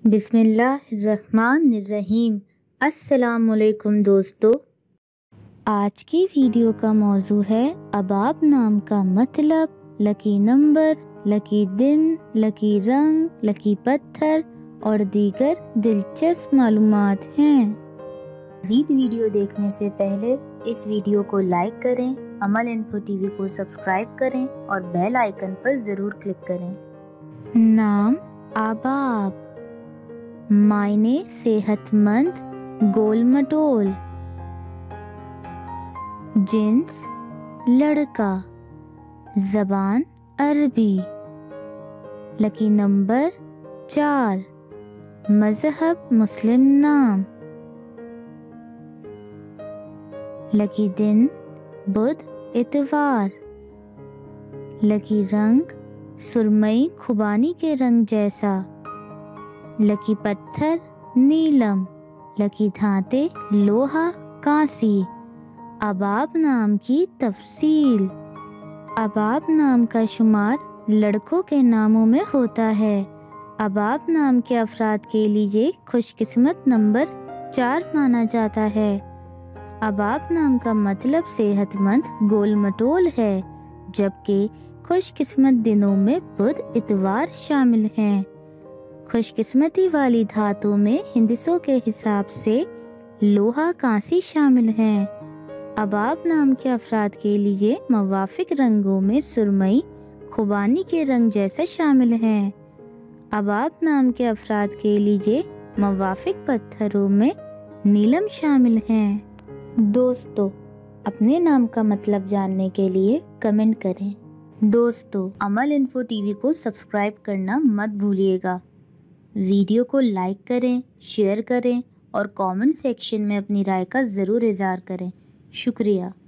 बिस्मिल्लाहिर्रहमानिर्रहीम। अस्सलामुअलैकुम दोस्तों, आज की वीडियो का मौजू है अबाब नाम का मतलब, लकी नंबर, लकी दिन, लकी रंग, लकी पत्थर और दीगर दिलचस्प मालूमात हैं। मज़ीद वीडियो देखने से पहले इस वीडियो को लाइक करें, अमल इन्फो टीवी को सब्सक्राइब करें और बेल आइकन पर ज़रूर क्लिक करें। नाम अबाब, मायने सेहतमंद, गोल मटोल, जिन्स लड़का, ज़बान अरबी, लकी नंबर 4, मज़हब मुस्लिम नाम, लकी दिन बुध इतवार, लकी रंग सुरमई खुबानी के रंग जैसा, लकी पत्थर नीलम, लकी धाते लोहा कांसी। अबाब नाम की तफसील। अबाब नाम का शुमार लड़कों के नामों में होता है। अबाब नाम के अफराद के लिए खुशकिस्मत नंबर 4 माना जाता है। अबाब नाम का मतलब सेहतमंद गोल मटोल है, जबकि खुशकिस्मत दिनों में बुध इतवार शामिल हैं। खुशकिस्मती वाली धातुओं में हिंदसों के हिसाब से लोहा कांसी शामिल हैं। अबाब नाम के अफराद के लिए मवाफिक रंगों में सुरमई खुबानी के रंग जैसा शामिल हैं। अबाब नाम के अफराद के लिए मवाफिक पत्थरों में नीलम शामिल हैं। दोस्तों, अपने नाम का मतलब जानने के लिए कमेंट करें। दोस्तों, अमल इन्फो टीवी को सब्सक्राइब करना मत भूलिएगा। वीडियो को लाइक करें, शेयर करें और कमेंट सेक्शन में अपनी राय का ज़रूर इज़हार करें। शुक्रिया।